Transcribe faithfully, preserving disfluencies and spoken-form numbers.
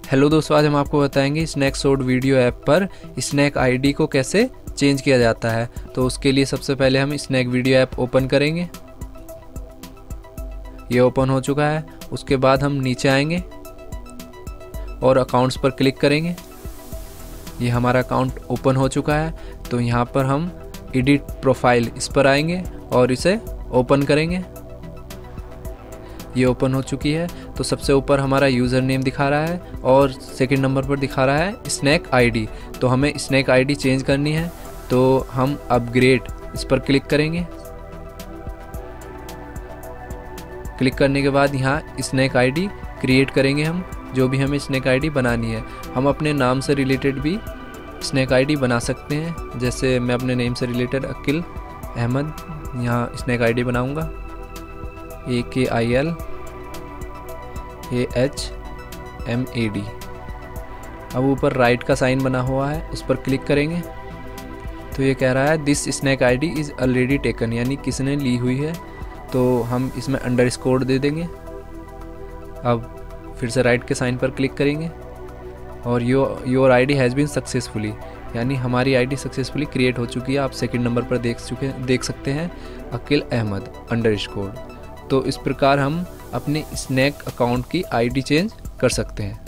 Hello दोस्तों, आज हम आपको बताएंगे स्नैक सोड वीडियो ऐप पर स्नैक आईडी को कैसे चेंज किया जाता है। तो उसके लिए सबसे पहले हम स्नैक वीडियो ऐप ओपन करेंगे। ये ओपन हो चुका है। उसके बाद हम नीचे आएंगे और अकाउंट्स पर क्लिक करेंगे। ये हमारा अकाउंट ओपन हो चुका है। तो यहाँ पर हम एडिट प्रोफाइल इस पर आएंगे और इसे ओपन करेंगे। ये ओपन हो चुकी है। तो सबसे ऊपर हमारा यूज़र नेम दिखा रहा है और सेकंड नंबर पर दिखा रहा है स्नैक आईडी। तो हमें स्नैक आईडी चेंज करनी है, तो हम अपग्रेड इस पर क्लिक करेंगे। क्लिक करने के बाद यहाँ स्नैक आईडी क्रिएट करेंगे हम, जो भी हमें स्नैक आईडी बनानी है। हम अपने नाम से रिलेटेड भी स्नैक आईडी बना सकते हैं। जैसे मैं अपने नेम से रिलेटेड अकील अहमद यहाँ स्नैक आईडी बनाऊँगा, A K I L A H M A D. अब ऊपर राइट का साइन बना हुआ है, उस पर क्लिक करेंगे तो ये कह रहा है this snack ID is already taken, यानी किसने ली हुई है। तो हम इसमें अंडर स्कोर दे देंगे। अब फिर से राइट के साइन पर क्लिक करेंगे और yo your ID has been successfully, यानी हमारी आईडी सक्सेसफुली क्रिएट हो चुकी है। आप सेकंड नंबर पर देख चुके देख सकते हैं अकील अहमद अंडर स्कोर। तो इस प्रकार हम अपने स्नैक अकाउंट की आईडी चेंज कर सकते हैं।